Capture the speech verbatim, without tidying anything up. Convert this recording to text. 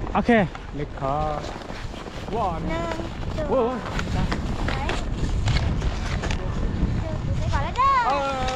โอเคเล็กคอวอนหนึ่งสองโอ้ยไปเจอกูไปก่อนแล้วเด้อ